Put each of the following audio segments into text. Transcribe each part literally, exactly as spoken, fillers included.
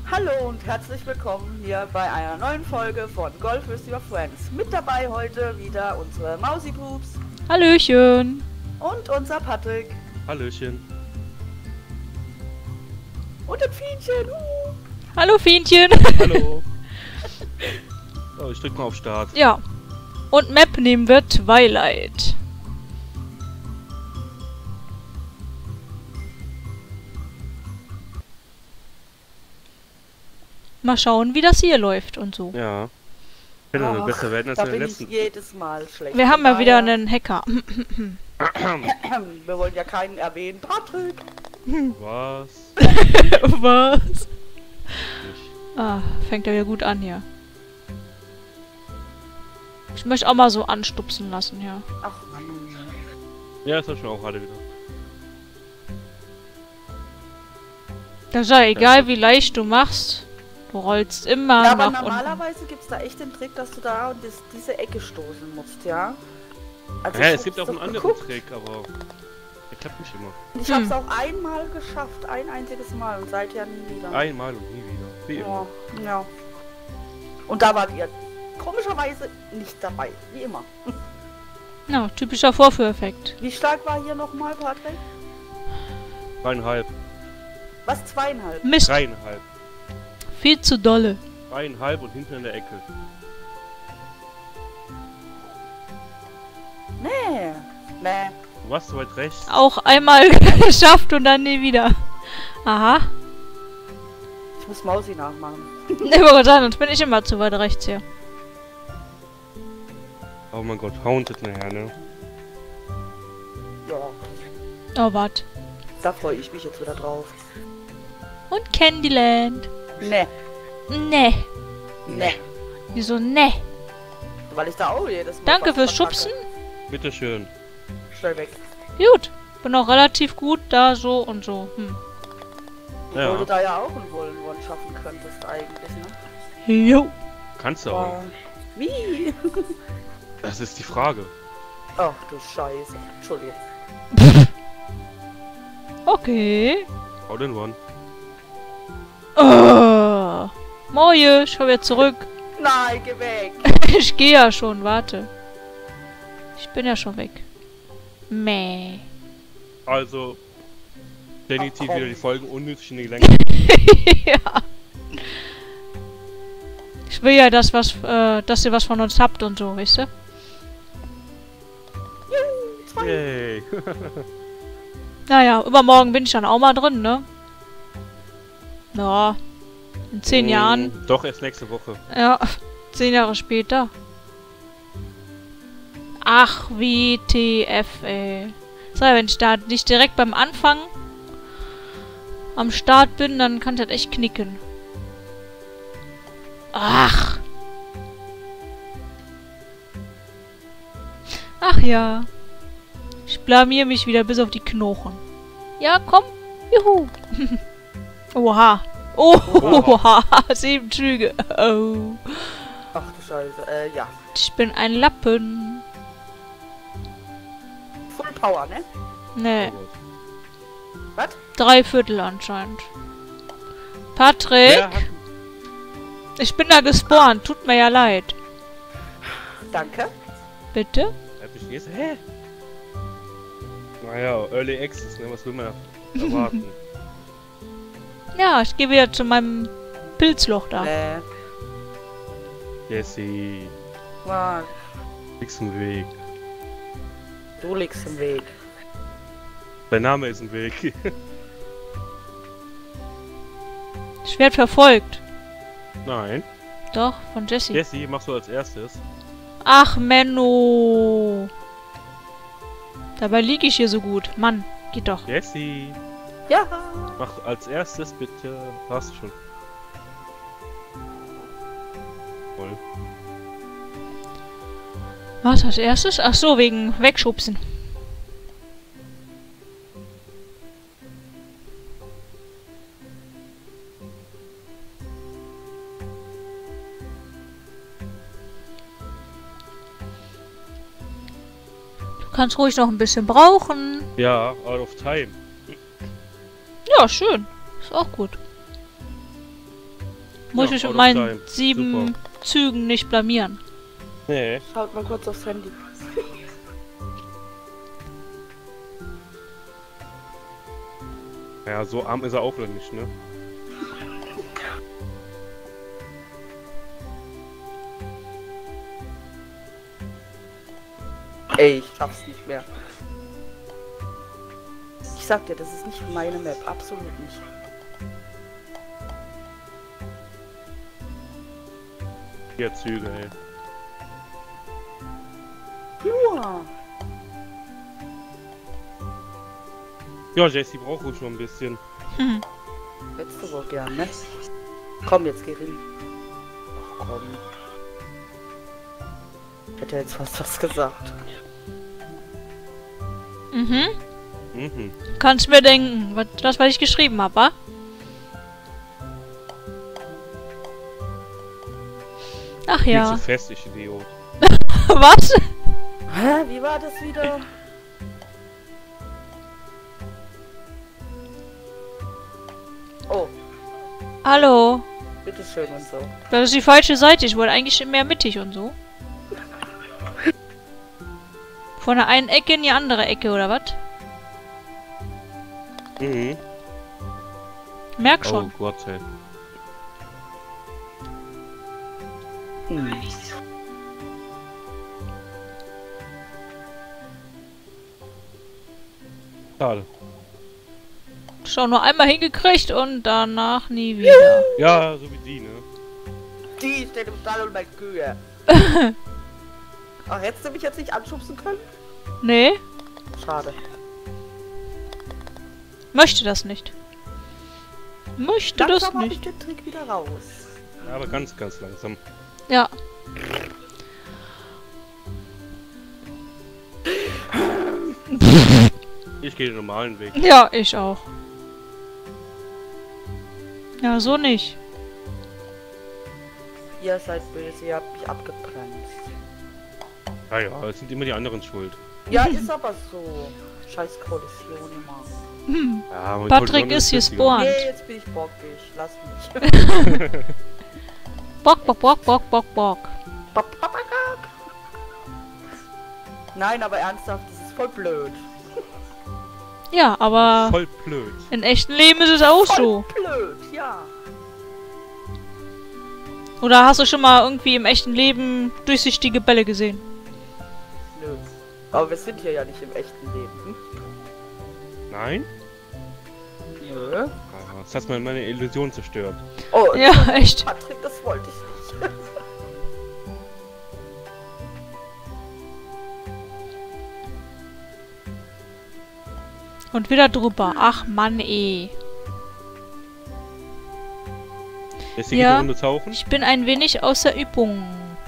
Hallo und herzlich willkommen hier bei einer neuen Folge von Golf with Your Friends. Mit dabei heute wieder unsere Mausipups. Hallöchen. Und unser Patrick. Hallöchen. Und ein Fienchen. Uh. Hallo Fienchen. Hallo. So, ich drück mal auf Start. Ja. Und Map nehmen wir Twilight. Mal schauen, wie das hier läuft und so. Ja. Könnte noch Ach, besser werden als da in bin der ich letzten. jedes Mal schlecht. Wir haben mal Von wieder daher- einen Hacker. Wir wollen ja keinen erwähnen. Patrick. Was? Was? Nicht. Ah, fängt ja wieder gut an hier. Ich möchte auch mal so anstupsen lassen, ja. Ach Mann. Ja, das hab ich mir auch gerade wieder. Das ist ja egal, wie leicht du machst. Du rollst immer Ja, aber nach unten. normalerweise gibt es da echt den Trick, dass du da und das, diese Ecke stoßen musst, ja? Also Ja, ich es gibt hab's auch einen doch anderen geguckt. Trick, aber der klappt nicht immer. Ich Hm. hab's auch einmal geschafft, ein einziges Mal und seither nie wieder. Einmal und nie wieder. Wie immer. Ja, ja. Und da wart ihr komischerweise nicht dabei, wie immer. Ja, typischer Vorführeffekt. Wie stark war hier nochmal, Patrick? Dreieinhalb. Was, zweieinhalb? Mist, Dreieinhalb. viel zu dolle. Dreieinhalb und hinten in der Ecke. Nee, nee. Du warst zu weit rechts. Auch einmal geschafft und dann nie wieder. Aha. Ich muss Mausi nachmachen. Ne, wollte sagen, sonst bin ich immer zu weit rechts hier. Oh mein Gott, Haunted nachher, ne? Ja, Oh, wat. da freue ich mich jetzt wieder drauf. Und Candyland. Nee, Ne. nee. Wieso ne? Weil ich da auch jedes Mal... Danke was fürs verpacke. Schubsen. Bitteschön. Schnell weg. Gut. Bin auch relativ gut da, so und so. Hm. Ja. Obwohl du da ja auch einen Wollen schaffen könntest eigentlich, ne? Jo. Kannst du auch. Aber wie? Das ist die Frage. Ach du Scheiße. Entschuldigung. Okay. Out in one. Oh. Moje, ich komm jetzt zurück. Nein, geh weg. Ich gehe ja schon, warte. Ich bin ja schon weg. Meh. Also, definitiv Ach, komm. wieder die Folgen unnötig in die Länge. Ja. Ich will ja, dass, was, äh, dass ihr was von uns habt und so, weißt du? Juhu, zwei. Yay. Naja, übermorgen bin ich dann auch mal drin, ne? Ja. In zehn Mm, Jahren. Doch, erst nächste Woche. Ja. Zehn Jahre später. Ach, W T F, ey. So, wenn ich da nicht direkt beim Anfang am Start bin, dann kann das echt knicken. Ach. Ach ja. Ich blamier mich wieder bis auf die Knochen. Ja, komm. Juhu. Oha. Oha. Sieben Züge. Oh. Ach du Scheiße. Äh, ja. Ich bin ein Lappen. Full Power, ne? Nee, Oh Gott. Was? drei Viertel anscheinend. Patrick, Wer hat ich bin da gespawnt. Tut mir ja leid. Danke. Bitte? Hab ich jetzt? Hä? Naja, Early Access, ne? Was will man erwarten? Ja, ich gehe wieder zu meinem Pilzloch da. Nee. Jesse, Mann, nix im Weg. du liegst im Weg. Dein Name ist im Weg. Ich werde verfolgt. Nein. Doch, von Jessie. Jesse, machst du als erstes. Ach, Menno. Dabei liege ich hier so gut. Mann, geht doch. Jesse, Ja. mach als erstes bitte. Hast du schon. Voll. Was als erstes? Ach so, wegen Wegschubsen. Du kannst ruhig noch ein bisschen brauchen. Ja, out of time. Ja, schön. Ist auch gut. Muss Ja, ich mit out of meinen time. sieben Super. Zügen nicht blamieren. Nee. Schaut mal kurz aufs Handy. Ja, so arm ist er auch noch nicht, ne? Ey, ich schaff's nicht mehr. Ich sag dir, das ist nicht meine Map. Absolut nicht. Vier Züge, ey. Ja. Ja, Jessie braucht ruhig noch ein bisschen. Hm. Hättest du wohl gern, ne? Komm, jetzt geh hin. Ach komm. Hätte jetzt fast was gesagt. Mhm. Mhm. Kannst mir denken, was, das, was ich geschrieben habe, wa? Ach Viel ja. zu fest, ich Idiot. Was? Hä? Wie war das wieder? Oh, Hallo. bitteschön und so. Das ist die falsche Seite. Ich wollte eigentlich mehr mittig und so. Von der einen Ecke in die andere Ecke, oder was? Mhm. Merk schon. Oh Gott, ey. Hm. Schade. Schon nur einmal hingekriegt und danach nie wieder. Ja, so wie die, ne? Die steht im Stall und melkt Kühe. Ach, hättest du mich jetzt nicht anschubsen können? Nee, Schade. möchte das nicht. Möchte das Langsam hab ich nicht. den Trick wieder raus. Ja, aber ganz, ganz langsam. Ja. Ich gehe den normalen Weg. Ja, ich auch. Ja, so nicht. Ihr seid böse, ihr habt mich abgebremst. Ja, ja, es sind immer die anderen schuld. Ja, ist aber so. Scheiß Kollision immer. Hm. Ja, man Patrick konnte ist noch hier nicht spawn. Nee, jetzt bin ich bockig. Lass mich. Bock, bock, bock, bock, bock, bock. Bop, bop, bop, bop. Nein, aber ernsthaft, das ist voll blöd. Ja, aber Voll blöd. in echten Leben ist es auch Voll so. blöd, ja. Oder hast du schon mal irgendwie im echten Leben durchsichtige Bälle gesehen? Nö. Aber wir sind hier ja nicht im echten Leben. Hm? Nein? Nö. Ah, das hat meine Illusion zerstört. Oh, Ja, echt. Patrick, das wollte ich nicht. Und wieder drüber. Ach Mann, eh. Ist die Ja. Runde tauchen? Ich bin ein wenig außer Übung.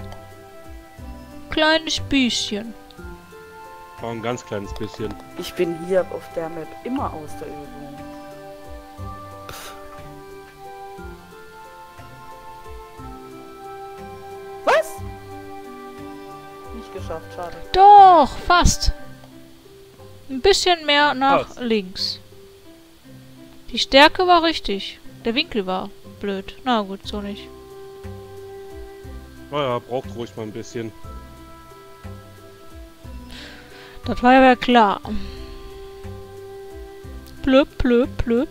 Kleines bisschen. War ein ganz kleines bisschen. Ich bin hier auf der Map immer aus der Übung. Pff. Was? Nicht geschafft, schade. Doch, fast. Ein bisschen mehr nach Fast. links. Die Stärke war richtig. Der Winkel war blöd. Na gut, so nicht. Naja, braucht ruhig mal ein bisschen. Das war ja klar. Plöp, plöp, plöp.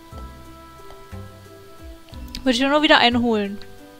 Würde ich nur wieder einholen.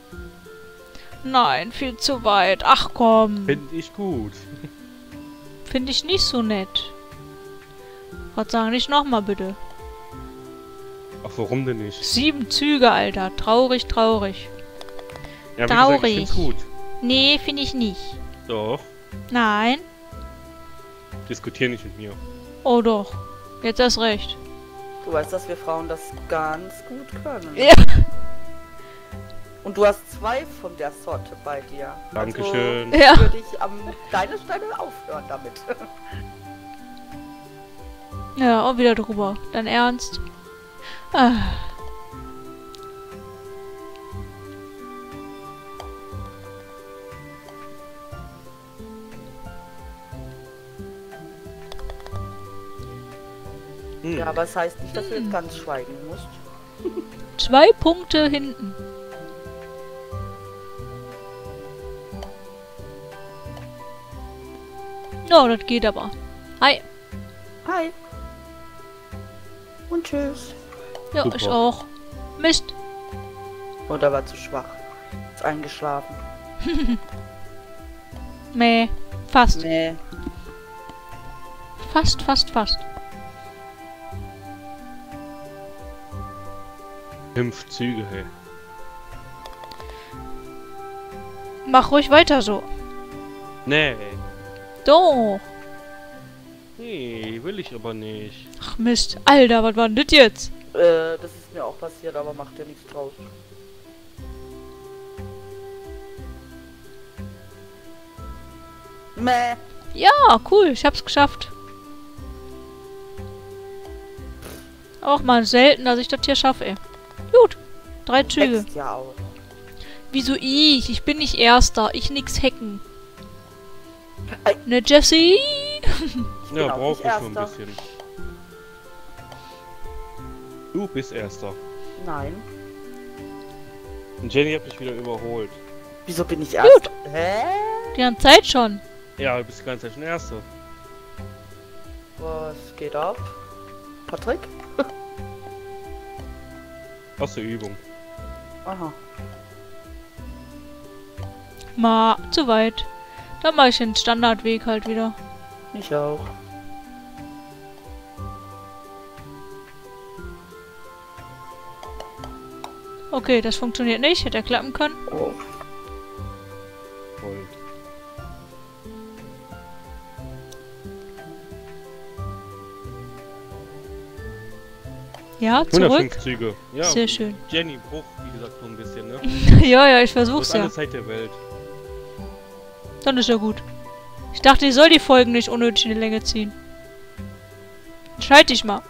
Nein, viel zu weit. Ach komm. Finde ich gut. Finde ich nicht so nett. Was sagen nicht nochmal bitte. Ach, warum denn nicht? Sieben Züge, Alter. Traurig, traurig. Ja, wie Traurig. gesagt, ich find's gut. Nee, finde ich nicht. Doch. Nein. Diskutier nicht mit mir. Oh doch. Jetzt erst recht. Du weißt, dass wir Frauen das ganz gut können. Ja. Und du hast zwei von der Sorte bei dir. Dankeschön. Also Ja. würde ich an deiner Stelle aufhören damit. Ja, auch wieder drüber. Dein Ernst? Ah. Hm. Ja, aber es heißt nicht, dass du jetzt ganz schweigen musst. Zwei Punkte hinten. No, das geht aber. Hi. Hi. Und tschüss. Ja, Super. ich auch. Mist. Und er war zu schwach. Ist eingeschlafen. Meh. Fast. Nee. Fast, fast, fast. Fünf Züge, hey. Mach ruhig weiter so. Nee. Doch. Nee, will ich aber nicht. Ach Mist. Alter, was war denn das jetzt? Äh, das ist mir auch passiert, aber macht ja nichts draus. Meh. Ja, cool. Ich hab's geschafft. Auch mal selten, dass ich das hier schaffe, ey. Gut. Drei Züge. Wächst ja auch. Wieso ich? Ich bin nicht Erster. Ich nix hacken. Ei. Ne, Jessie? Ich bin Ja, auch brauche nicht ich schon ein Erster. bisschen. Du bist Erster. Nein. Und Jenny hat mich wieder überholt. Wieso bin ich Erster? Hä? Die ganze Zeit schon. Ja, du bist die ganze Zeit schon Erster. Was geht ab? Patrick? Aus der Übung. Aha. Ma, zu weit. Dann mache ich den Standardweg halt wieder. Ich auch. Okay, das funktioniert nicht. Hätte er klappen können. Oh. Voll. Ja, zurück. hundertfünf Züge. Ja, Sehr schön. Jenny Bruch, wie gesagt, so ein bisschen, ne? Ja, ja, ich Das versuch's ist ja. alle Zeit der Welt. Dann ist ja gut. Ich dachte, ich soll die Folgen nicht unnötig in die Länge ziehen. Entscheid dich mal.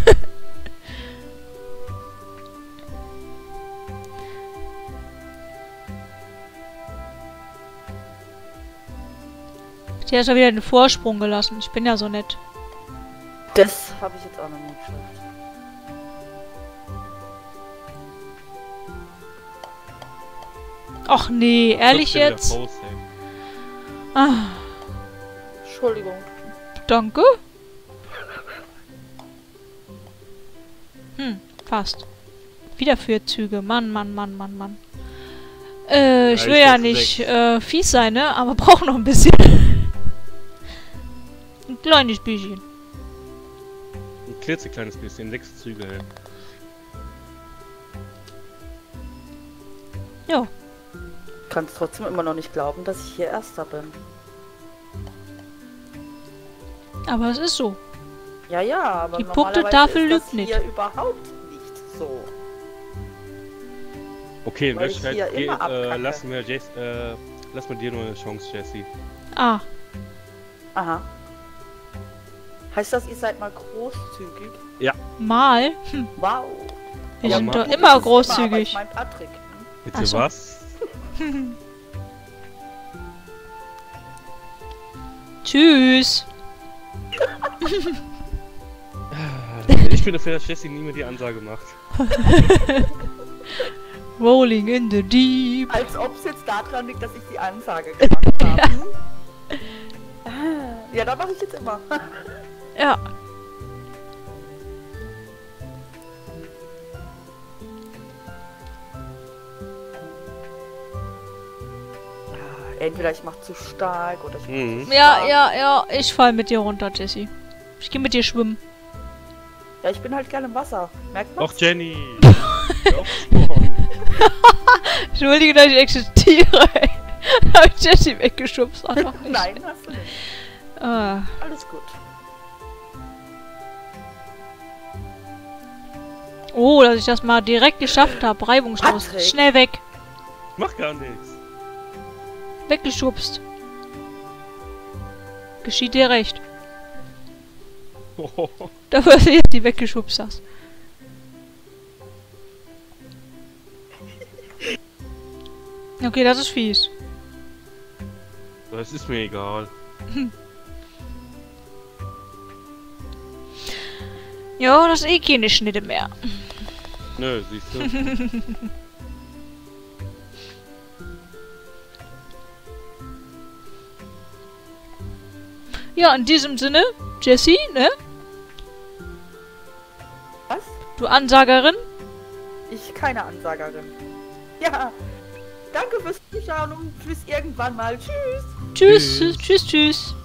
Die hat ja wieder den Vorsprung gelassen. Ich bin ja so nett. Das habe ich jetzt auch noch nie geschafft. Ach nee, ehrlich Trotzdem wieder jetzt? Faust, ey. Ah, Entschuldigung. danke. Hm, fast. Wieder vier Züge. Mann, Mann, Mann, Mann, Mann. Äh, ich Ja, will ich ja dachte nicht sechs. äh, fies sein, ne? Aber brauche noch ein bisschen. Ein kleines bisschen. Ein klitzekleines bisschen, sechs Züge, ey. Ja. Kannst trotzdem immer noch nicht glauben, dass ich hier Erster bin. Aber es ist so. Ja, ja, aber Die normalerweise Punktetafel ist lügt das nicht. hier überhaupt nicht so. Okay, in Weil ich Wirklichkeit hier ge- immer äh, abkacke. lassen wir Jess, äh, lass mal dir nur eine Chance, Jessie. Ah, Aha. Heißt das, ihr seid mal großzügig? mal? Hm, Wow. wir Aber sind mal- doch Das ist immer aber großzügig. ich mein Patrick. hm? Bitte Ach so. was? Tschüss. Ich bin dafür, dass Jessie nie mehr die Ansage macht. Rolling in the deep. Als ob es jetzt daran liegt, dass ich die Ansage gemacht habe. Hm? Ah, Ja, da mache ich jetzt immer. Ja. Ah, Entweder ich mache zu stark oder ich mach Mhm. zu Ja, stark. ja, ja. Ich fall mit dir runter, Jessie. Ich gehe mit dir schwimmen. Ja, ich bin halt gerne im Wasser. Merkt man? Och, Jenny! Hör auf zu sporen. Entschuldige, dass ich existiere, ey. Hab ich Jessie weggeschubst. Ach, noch nicht. Nein, hast du nicht. Ah. Alles gut. Oh, dass ich das mal direkt geschafft habe. Reibungslos. Patrick. Schnell weg. Ich mach gar nichts. Weggeschubst. Geschieht dir recht. Dafür, dass du jetzt die weggeschubst hast. Okay, das ist fies. Das ist mir egal. Ja, das ist eh keine Schnitte mehr. Nö, siehst du. Ja, in diesem Sinne, Jessie, ne? Was? Du Ansagerin? Ich keine Ansagerin. Ja. Danke fürs Zuschauen und bis irgendwann mal. Tschüss. Tschüss, Tschüss. tschüss, tschüss.